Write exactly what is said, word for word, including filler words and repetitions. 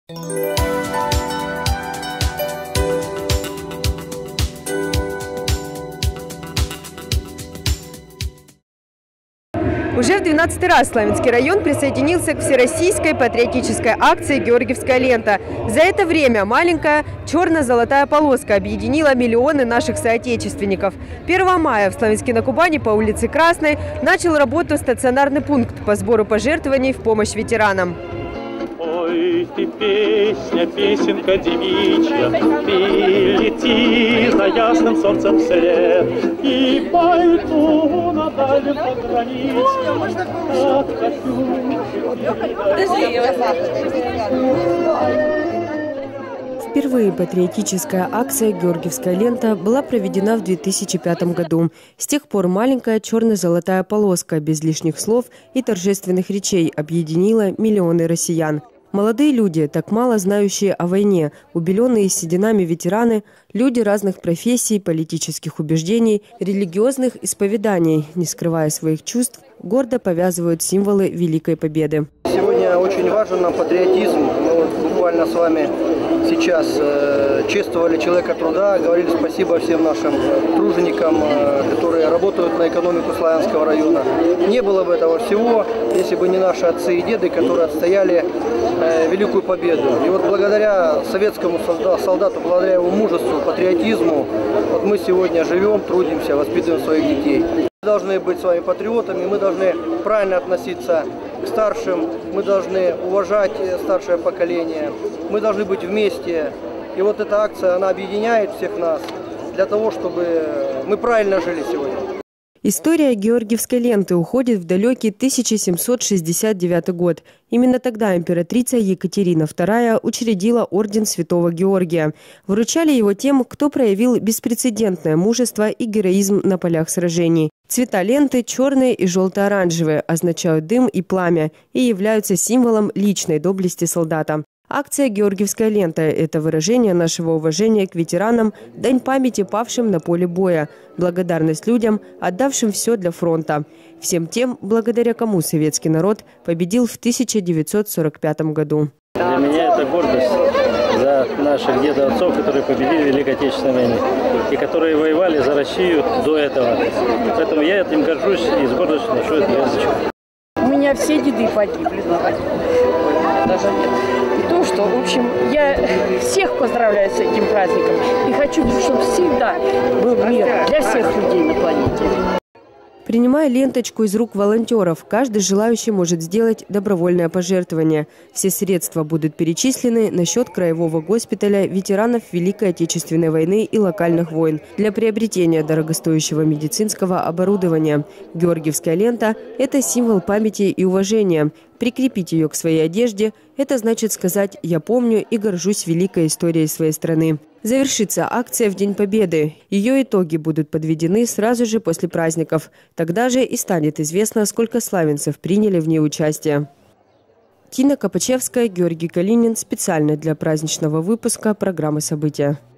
Уже в двенадцатый раз Славянский район присоединился к всероссийской патриотической акции «Георгиевская лента». За это время маленькая черно-золотая полоска объединила миллионы наших соотечественников. первого мая в Славянске-на-Кубани по улице Красной начал работу стационарный пункт по сбору пожертвований в помощь ветеранам. Ой, ты песня, песенка девичья, ты лети за ясным солнцем вслед, и пойду на дальнем пограничье, откачу. Впервые патриотическая акция «Георгиевская лента» была проведена в две тысячи пятом году. С тех пор маленькая черно-золотая полоска без лишних слов и торжественных речей объединила миллионы россиян. Молодые люди, так мало знающие о войне, убеленные сединами ветераны, люди разных профессий, политических убеждений, религиозных исповеданий, не скрывая своих чувств, гордо повязывают символы Великой Победы. Сегодня очень важен нам патриотизм. Мы вот буквально с вами сейчас э, чествовали человека труда, говорили спасибо всем нашим труженикам, э, которые работают на экономику Славянского района. Не было бы этого всего, если бы не наши отцы и деды, которые отстояли э, Великую Победу. И вот благодаря советскому солдату, благодаря его мужеству, патриотизму, вот мы сегодня живем, трудимся, воспитываем своих детей. Мы должны быть с вами патриотами, мы должны правильно относиться к старшим, мы должны уважать старшее поколение, мы должны быть вместе. И вот эта акция, она объединяет всех нас для того, чтобы мы правильно жили сегодня. История Георгиевской ленты уходит в далекий тысяча семьсот шестьдесят девятый год. Именно тогда императрица Екатерина вторая учредила орден Святого Георгия. Вручали его тем, кто проявил беспрецедентное мужество и героизм на полях сражений. Цвета ленты черные и желто-оранжевые означают дым и пламя и являются символом личной доблести солдата. Акция «Георгиевская лента» – это выражение нашего уважения к ветеранам, дань памяти павшим на поле боя, благодарность людям, отдавшим все для фронта. Всем тем, благодаря кому советский народ победил в тысяча девятьсот сорок пятом году. Для меня это гордость за наших дедов, отцов, которые победили в Великой Отечественной войне и которые воевали за Россию до этого. Поэтому я этим горжусь и с гордостью ношу эту ленточку. У меня все деды погибли, даже нет. И то, что, в общем, я всех поздравляю с этим праздником и хочу, чтобы всегда был мир для всех людей на планете. Принимая ленточку из рук волонтеров, каждый желающий может сделать добровольное пожертвование. Все средства будут перечислены на счет Краевого госпиталя ветеранов Великой Отечественной войны и локальных войн для приобретения дорогостоящего медицинского оборудования. Георгиевская лента – это символ памяти и уважения. Прикрепить ее к своей одежде – это значит сказать «я помню и горжусь великой историей своей страны». Завершится акция в День Победы. Ее итоги будут подведены сразу же после праздников. Тогда же и станет известно, сколько славянцев приняли в ней участие. Тина Копачевская, Георгий Калинин. Специально для праздничного выпуска программы «События».